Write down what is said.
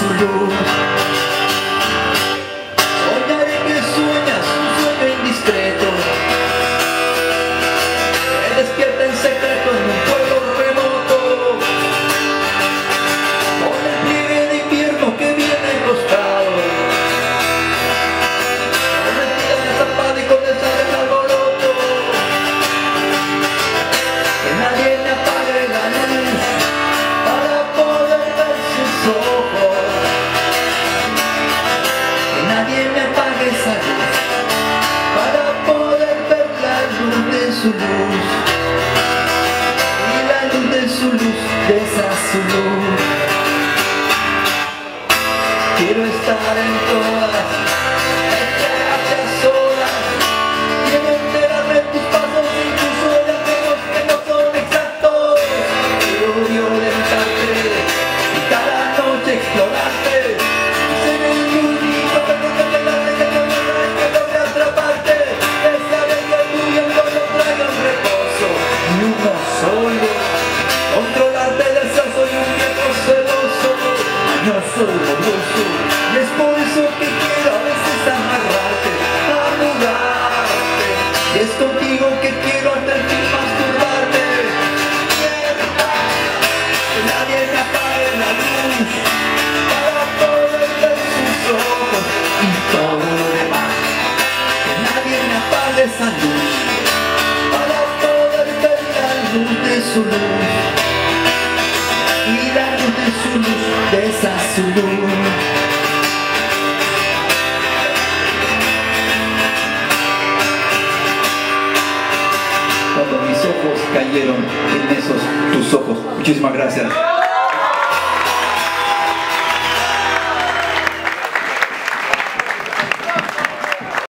su luz. Soñaré que sueñas un sueño indiscreto, que despierta en secreto en un pueblo remoto, con el pliegue de invierno que viene enroscado, con el día destapado y con el sal del alboroto. Que nadie me apague la luz para poder ver sus ojos. Que nadie me apague esa luz para poder ver la luz de su luz. Y la luz de su luz, de esa su luz. Quiero estar en todas estas horas. Quiero enterarme de tus pasos, incluso de aquellos que no son exactos. Quiero violentarte y cada noche explorarte. Y ser el único que no te pegarte, que no logre atraparte. Que saber que el viento no traiga un reposo, ni uno solo. Controlarte del ser, soy un viejo celoso, mañoso, orgulloso. Y es por eso que quiero a veces amarrarte, arrugarte. Y es contigo que quiero hasta el fin masturbarme. Que nadie me apague la luz para poder ver sus ojos y todo lo demás. Que nadie me apague esa luz para poder ver la luz de su luz. Y la luz de su luz, de esa su luz. Cuando mis ojos cayeron en esos tus ojos. Muchísimas gracias.